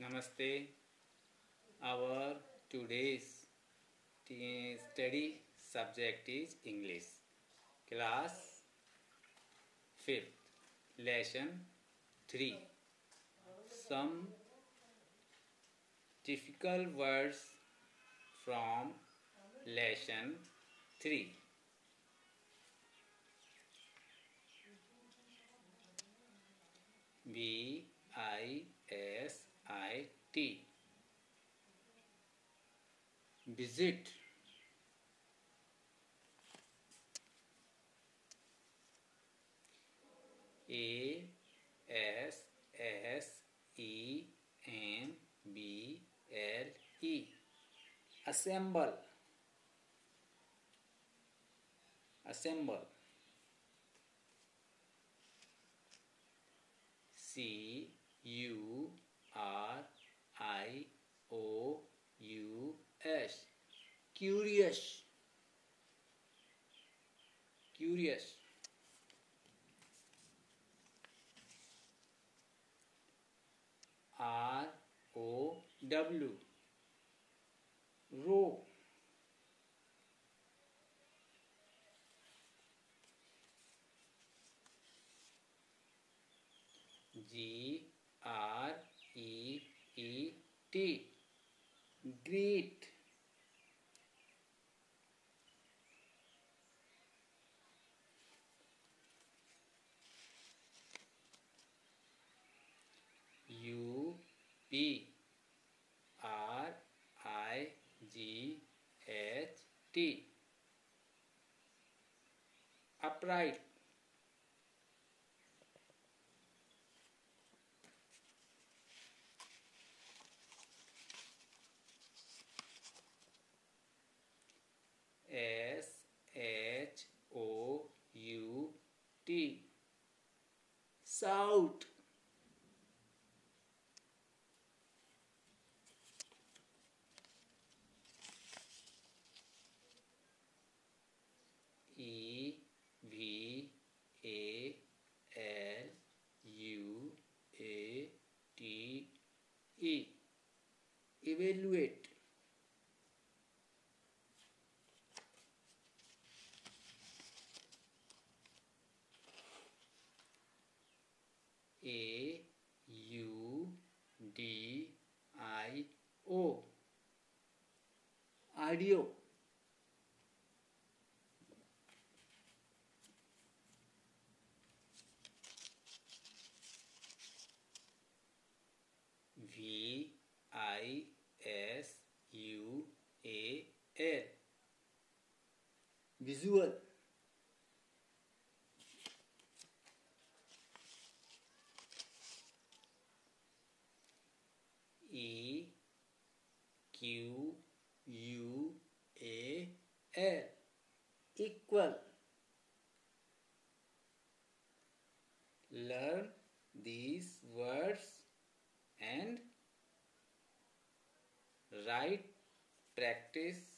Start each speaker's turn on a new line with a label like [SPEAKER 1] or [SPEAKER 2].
[SPEAKER 1] Namaste. Our today's study subject is English. Class 5th, Lesson 3. Some difficult words from Lesson 3. Visit. Visit. Assemble. Assemble. Assemble. Curious. Curious. Curious. Row. Row. Greet. Greet. Upright. Upright. Shout. Evaluate. Audio. Visual. Equal. Learn these words and write, practice